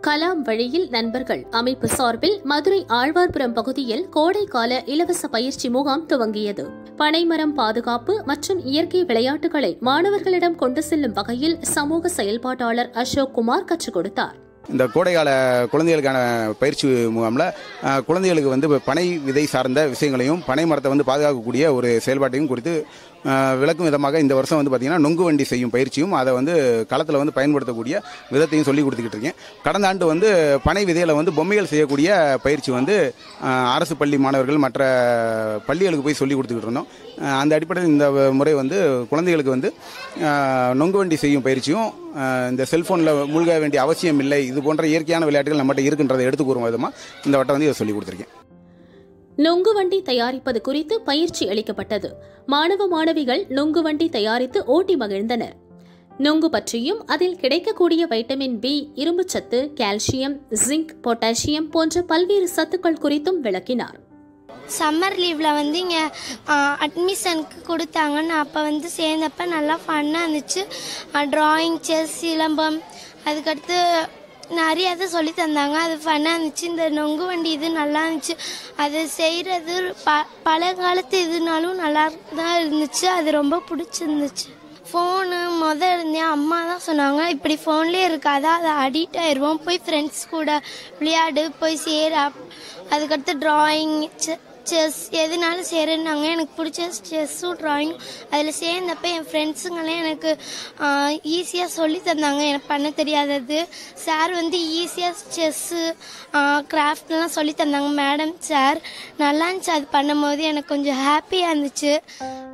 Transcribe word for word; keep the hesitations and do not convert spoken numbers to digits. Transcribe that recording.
கலாம் வழியில் நண்பர்கள் அமைப்பு சார்பில் மதுரை ஆழ்வார்புரம் பகுதியில் கோடைக்கால இலவச பயிற்சி முகாம் துவங்கியது. பனைமரம் பாதுகாப்பு மற்றும் இயற்கை விளையாட்டுகளை மாணவர்களிடம் கொண்டு செல்லும் வகையில் சமூக செயல்பாட்டாளர் அசோக் குமார் கற்றுக் கொடுத்தார். இந்த கோடைகால குழந்தைகளுக்கான பயிற்சி முகாமில் குழந்தைகளுக்கு வந்து பனை விதை சார்ந்த விஷயங்களையும் பனை மரத்தை வந்து பாதுகாக்கக்கூடிய ஒரு செயல்பாட்டையும் குறித்து விளக்கும் விதமாக இந்த வருஷம் வந்து பார்த்திங்கன்னா நொங்கு வண்டி செய்யும் பயிற்சியும் அதை வந்து களத்தில் வந்து பயன்படுத்தக்கூடிய விதத்தையும் சொல்லி கொடுத்துக்கிட்டு இருக்கேன். கடந்த ஆண்டு வந்து பனை விதையில் வந்து பொம்மைகள் செய்யக்கூடிய பயிற்சி வந்து அரசு பள்ளி மாணவர்கள் மற்ற பள்ளிகளுக்கு போய் சொல்லி கொடுத்துக்கிட்டு இருந்தோம். அந்த அடிப்படையில் இந்த முறை வந்து குழந்தைகளுக்கு வந்து நொங்கு வண்டி செய்யும் பயிற்சியும் இந்த செல்ஃபோனில் மூழ்க வேண்டிய அவசியம் இல்லை, இது போன்ற இயற்கையான விளையாட்டுகள் நம்மகிட்ட இருக்கின்றதை எடுத்து கூறும் விதமாக இந்த வட்டம் வந்து இதை சொல்லி கொடுத்துருக்கேன். நொங்கு வண்டி தயாரிப்பது குறித்து பயிற்சி அளிக்கப்பட்டது. மாணவ மாணவிகள் நொங்கு வண்டி தயாரித்து ஓட்டி மகிழ்ந்தனர். நொங்கு பற்றியும் அதில் கிடைக்கக்கூடிய வைட்டமின் பி, இரும்புச்சத்து, கால்சியம், ஜிங்க், பொட்டாசியம் போன்ற பல்வேறு சத்துக்கள் குறித்தும் விளக்கினார். சம்மர் லீவில் வந்து இங்கே அட்மிஷனுக்கு கொடுத்தாங்க. நான் அப்போ வந்து சேர்ந்தப்ப நல்லா ஃபன்னாக இருந்துச்சு. ட்ராயிங், செஸ், சிலம்பம், அதுக்கடுத்து நிறைய அதை சொல்லி தந்தாங்க. அது ஃபன்னாக இருந்துச்சு. இந்த நொங்கு வண்டி இது நல்லா இருந்துச்சு. அது செய்கிறது ப பல காலத்து இதுனாலும் நல்லா தான் இருந்துச்சு. அது ரொம்ப பிடிச்சிருந்துச்சு. ஃபோனு மொதல் இருந்தேன், அம்மா தான் சொன்னாங்க இப்படி ஃபோன்லேயே இருக்காதா, அதை அடிக்ட் ஆயிடுவோம், போய் ஃப்ரெண்ட்ஸ் கூட விளையாடு, போய் சேர. அதுக்கடுத்து ட்ராயிங், செஸ் எதுனாலும் சேருன்னாங்க. எனக்கு பிடிச்ச செஸ்ஸும் ட்ராயிங். அதில் சேர்ந்தப்போ என் ஃப்ரெண்ட்ஸுங்களே எனக்கு ஈஸியாக சொல்லி தந்தாங்க. எனக்கு பண்ண தெரியாதது சார் வந்து ஈஸியாக செஸ்ஸு கிராஃப்ட்லாம் சொல்லி தந்தாங்க. மேடம் சார் நல்லா இருந்துச்சு. அது பண்ணும்போது எனக்கு கொஞ்சம் ஹாப்பியாக இருந்துச்சு.